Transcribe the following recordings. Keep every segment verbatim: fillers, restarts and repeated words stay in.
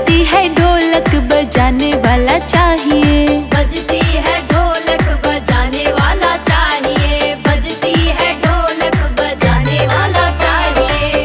बजती है ढोलक बजाने वाला चाहिए, बजती है ढोलक बजाने वाला चाहिए, बजती है ढोलक बजाने वाला चाहिए।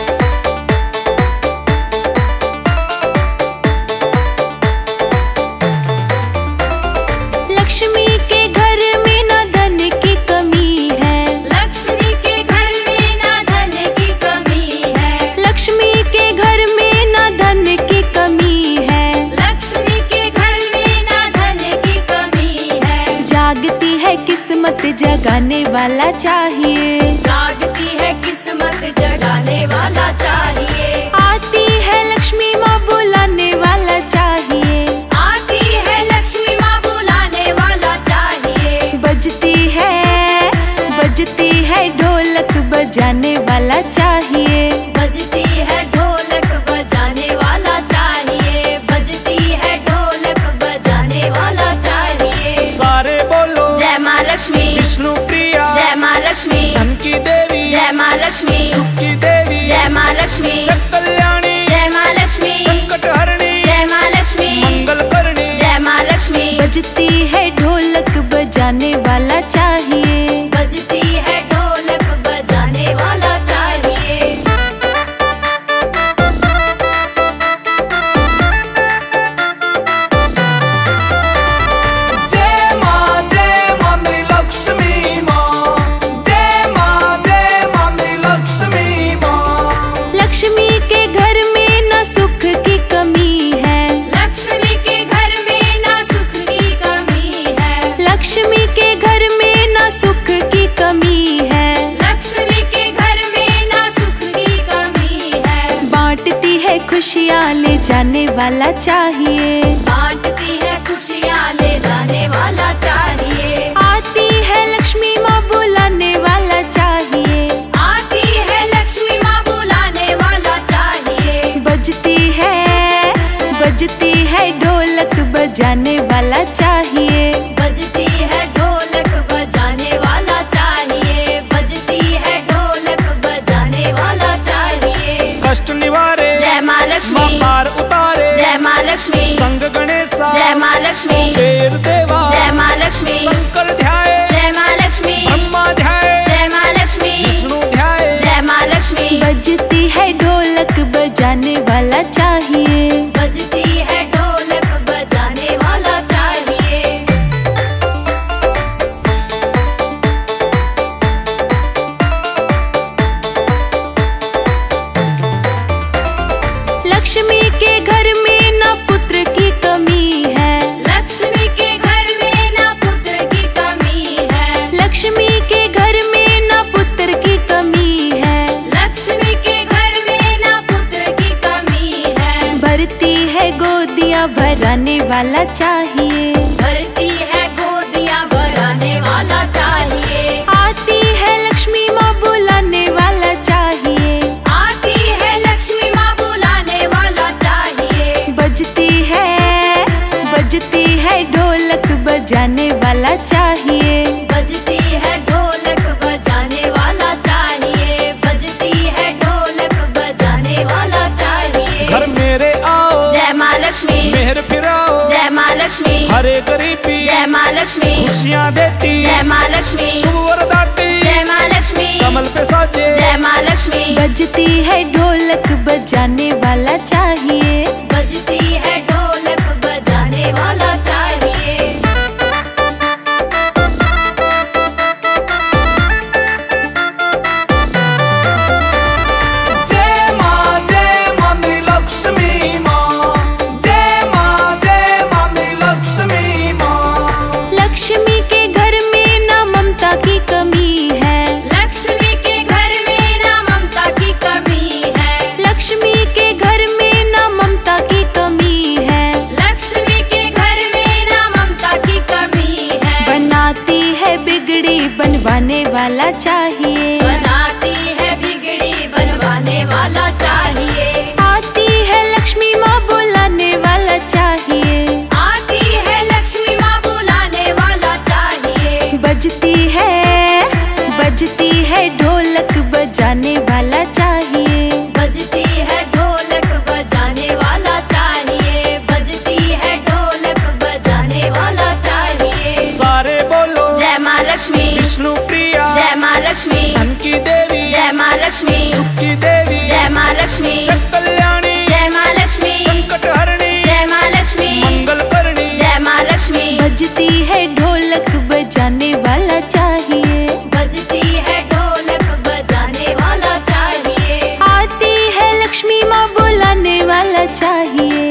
लक्ष्मी के घर में ना धन की कमी है, लक्ष्मी के घर में ना धन की कमी है, लक्ष्मी के घर में ना धन की कमी है, लक्ष्मी के घर में ना धन की कमी है। जागती है किस्मत जगाने वाला चाहिए, जागती है किस्मत जगाने वाला चाहिए, आती है लक्ष्मी माँ बुलाने वाला चाहिए, आती है लक्ष्मी माँ बुलाने वाला चाहिए। बजती है बजती है ढोलक बजाने वाला चाहिए, बजती है ढोलक बजाने वाला चाहिए, बजती है ढोलक बजाने वाला चाहिए। सारे बोलो जय माँ लक्ष्मी, विष्णु प्रिया, जय माँ लक्ष्मी, धन की देवी, जय माँ लक्ष्मी, सुख की देवी, जय माँ लक्ष्मी, जग कल्याणी, जय माँ लक्ष्मी, संकट हरणी, जय माँ लक्ष्मी, मंगल करणी। जय माँ लक्ष्मी। बजती है ढोलक बजाने वाला चाहिए, बजती है ढोलक बजाने वाला चाहिए। जय माँ जय माँ मेरी लक्ष्मी माँ, जय माँ जय माँ मेरी लक्ष्मी माँ। लक्ष्मी के घर में न सुख की कमी है, लक्ष्मी के घर में ना सुख की कमी है, लक्ष्मी के घर में न सुख की कमी है, लक्ष्मी के घर में ना सुख की कमी है। बांटती है खुशियाँ ले जाने वाला चाहिए, बांटती है खुशियाँ ले जाने वाला चाहिए, आती है लक्ष्मी माँ बुलाने वाला चाहिए, आती है लक्ष्मी माँ बुलाने वाला चाहिए। बजती है बजती है ढोलक बजाने वाला चाहिए, बजती है ढोलक बजाने वाला चाहिए, बजती है ढोलक बजाने वाला चाहिए। कष्ट निवारे जय माँ माँ लक्ष्मी, पार उतारे, जय माँ लक्ष्मी, संग गणेशा, जय माँ लक्ष्मी, देव देवा, जय माँ लक्ष्मी, शंकर ध्याए, जय माँ लक्ष्मी, ब्रह्मा ध्याए, जय माँ लक्ष्मी, विष्णु ध्याए। जय माँ लक्ष्मी। बजती है ढोलक बजाने वाला चाहिए, बजती है ढोलक बजाने वाला चाहिए। लक्ष्मी के घर में न पुत्र की कमी है, लक्ष्मी के घर में ना पुत्र की कमी है, लक्ष्मी के घर में न पुत्र की कमी है, लक्ष्मी के घर में ना पुत्र की कमी है। भरती है गोदियाँ भराने वाला चाहिए, भरती है गोदियाँ भराने वाला चाहिए, आती है लक्ष्मी माँ बुलाने वाला चाहिए, आती है लक्ष्मी माँ बुलाने वाला चाहिए। बजती है बजती है ढोलक बजाने वाला चाहिए, बजती है ढोलक बजाने वाला चाहिए, बजती है ढोलक बजाने वाला चाहिए। घर मेरे आओ, जय माँ लक्ष्मी, मेहर फिराओ, जय माँ लक्ष्मी, हरे गरीबी, जय माँ लक्ष्मी, खुशियाँ देती, जय माँ लक्ष्मी, शुभ वरदाती, जय माँ लक्ष्मी, कमल पे साजे, जय माँ लक्ष्मी। बजती है ढोलक बजाने वाला चाहिए, बजती है ढोलक बजाने वाला चाहिए। जय माँ जय माँ मेरी लक्ष्मी माँ, जय माँ जय माँ मेरी लक्ष्मी माँ। लक्ष्मी के घर में न ममता की कमी है, लक्ष्मी के घर में ना ममता की कमी है, लक्ष्मी के घर में न ममता की कमी है, लक्ष्मी के घर में ना ममता की कमी है। बनाती है बिगड़ी बनवाने वाला चाहिए, बनाती है बिगड़ी बनवाने वाला चाहिए, आती है लक्ष्मी माँ बुलाने वाला चाहिए, आती है लक्ष्मी माँ बुलाने वाला चाहिए। बजती है बजती है ढोलक बजाने वाला चाहिए, बजती है ढोलक बजाने वाला चाहिए। वाला चाहिए।